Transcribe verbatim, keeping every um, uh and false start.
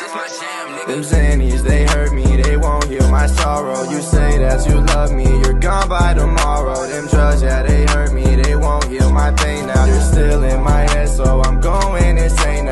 Them Xannies, they hurt me, they won't heal my sorrow. You say that you love me, you're gone by tomorrow. Them drugs, yeah, they hurt me, they won't heal my pain now. You're still in my head, so I'm going insane.